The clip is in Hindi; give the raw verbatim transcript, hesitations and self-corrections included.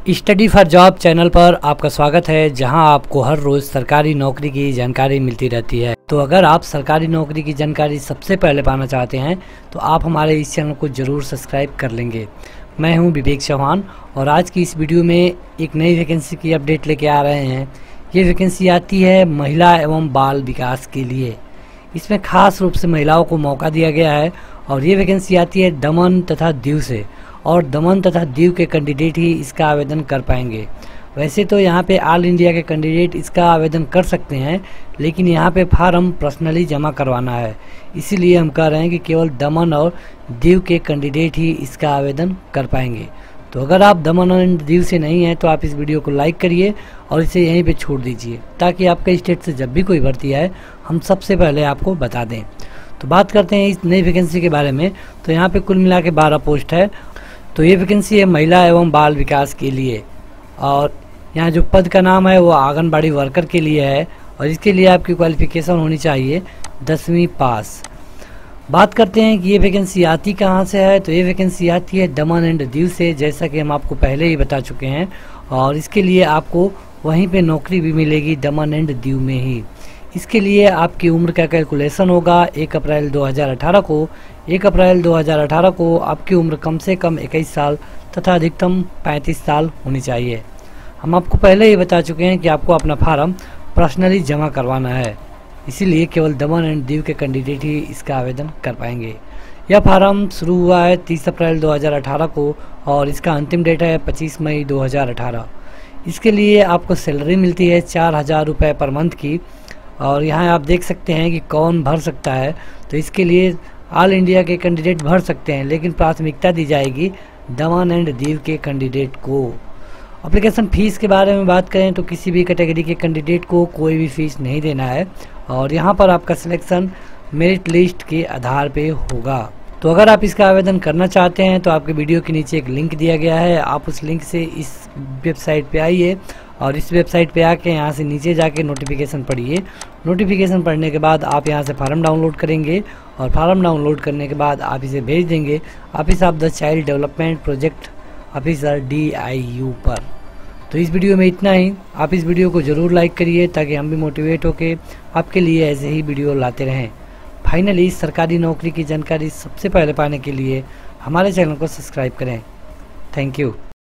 स्टडी फॉर जॉब चैनल पर आपका स्वागत है, जहां आपको हर रोज सरकारी नौकरी की जानकारी मिलती रहती है। तो अगर आप सरकारी नौकरी की जानकारी सबसे पहले पाना चाहते हैं तो आप हमारे इस चैनल को जरूर सब्सक्राइब कर लेंगे। मैं हूं विवेक चौहान और आज की इस वीडियो में एक नई वैकेंसी की अपडेट लेके आ रहे हैं। ये वैकेंसी आती है महिला एवं बाल विकास के लिए। इसमें खास रूप से महिलाओं को मौका दिया गया है और ये वैकेंसी आती है दमन तथा दीव से, और दमन तथा दीव के कैंडिडेट ही इसका आवेदन कर पाएंगे। वैसे तो यहाँ पे ऑल इंडिया के कैंडिडेट इसका आवेदन कर सकते हैं, लेकिन यहाँ पे फार्म पर्सनली जमा करवाना है। इसीलिए हम कह रहे हैं कि केवल दमन और दीव के कैंडिडेट ही इसका आवेदन कर पाएंगे। तो अगर आप दमन और दीव से नहीं हैं तो आप इस वीडियो को लाइक करिए और इसे यहीं पे छोड़ दीजिए, ताकि आपके स्टेट से जब भी कोई भर्ती आए हम सबसे पहले आपको बता दें। तो बात करते हैं इस नई वैकेंसी के बारे में। तो यहाँ पे कुल मिला के बारह पोस्ट है। तो ये वैकेंसी है महिला एवं बाल विकास के लिए, और यहाँ जो पद का नाम है वो आंगनबाड़ी वर्कर के लिए है, और इसके लिए आपकी क्वालिफिकेशन होनी चाहिए दसवीं पास। बात करते हैं कि ये वैकेंसी आती कहाँ से है। तो ये वैकेंसी आती है दमन एंड दीव से, जैसा कि हम आपको पहले ही बता चुके हैं, और इसके लिए आपको वहीं पे नौकरी भी मिलेगी दमन एंड दीव में ही। इसके लिए आपकी उम्र का कैलकुलेशन होगा एक अप्रैल दो हज़ार अठारह को। एक अप्रैल दो हज़ार अठारह को आपकी उम्र कम से कम इक्कीस साल तथा अधिकतम पैंतीस साल होनी चाहिए। हम आपको पहले ही बता चुके हैं कि आपको अपना फार्म पर्सनली जमा करवाना है, इसीलिए केवल दमन एंड दीव के कैंडिडेट ही इसका आवेदन कर पाएंगे। यह फार्म शुरू हुआ है तीस अप्रैल दो हज़ार अठारह को और इसका अंतिम डेट है पच्चीस मई दो हज़ार अठारह। इसके लिए आपको सैलरी मिलती है चार हज़ार रुपये पर मंथ की, और यहाँ आप देख सकते हैं कि कौन भर सकता है। तो इसके लिए ऑल इंडिया के कैंडिडेट भर सकते हैं, लेकिन प्राथमिकता दी जाएगी दमन एंड दीव के कैंडिडेट को। एप्लीकेशन फ़ीस के बारे में बात करें तो किसी भी कैटेगरी के कैंडिडेट को कोई भी फीस नहीं देना है, और यहाँ पर आपका सिलेक्शन मेरिट लिस्ट के आधार पे होगा। तो अगर आप इसका आवेदन करना चाहते हैं तो आपके वीडियो के नीचे एक लिंक दिया गया है, आप उस लिंक से इस वेबसाइट पे आइए और इस वेबसाइट पे आके यहाँ से नीचे जाके नोटिफिकेशन पढ़िए। नोटिफिकेशन पढ़ने के बाद आप यहाँ से फार्म डाउनलोड करेंगे, और फार्म डाउनलोड करने के बाद आप इसे भेज देंगे office of the child development project officer D I U पर। तो इस वीडियो में इतना ही। आप इस वीडियो को ज़रूर लाइक करिए ताकि हम भी मोटिवेट होके आपके लिए ऐसे ही वीडियो लाते रहें। फाइनली सरकारी नौकरी की जानकारी सबसे पहले पाने के लिए हमारे चैनल को सब्सक्राइब करें। Thank you.